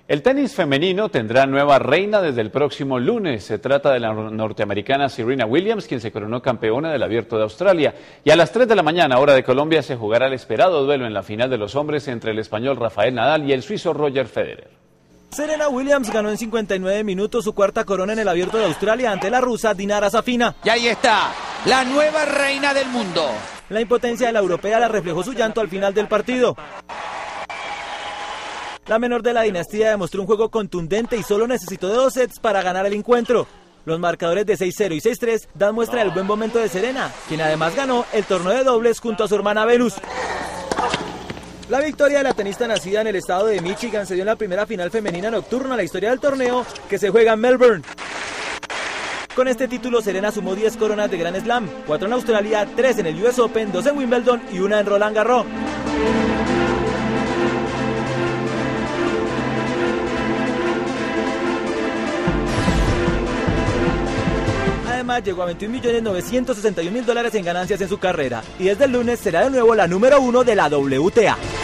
El tenis femenino tendrá nueva reina desde el próximo lunes. Se trata de la norteamericana Serena Williams, quien se coronó campeona del Abierto de Australia. Y a las 3 de la mañana, hora de Colombia, se jugará el esperado duelo en la final de los hombres entre el español Rafael Nadal y el suizo Roger Federer. Serena Williams ganó en 59 minutos su cuarta corona en el Abierto de Australia ante la rusa Dinara Safina. Y ahí está, la nueva reina del mundo. La impotencia de la europea la reflejó su llanto al final del partido. La menor de la dinastía demostró un juego contundente y solo necesitó de 2 sets para ganar el encuentro. Los marcadores de 6-0 y 6-3 dan muestra del buen momento de Serena, quien además ganó el torneo de dobles junto a su hermana Venus. La victoria de la tenista nacida en el estado de Michigan se dio en la primera final femenina nocturna en la historia del torneo, que se juega en Melbourne. Con este título, Serena sumó 10 coronas de Grand Slam, 4 en Australia, 3 en el US Open, 2 en Wimbledon y 1 en Roland Garros. Además, llegó a $21.961.000 en ganancias en su carrera y desde el lunes será de nuevo la número 1 de la WTA.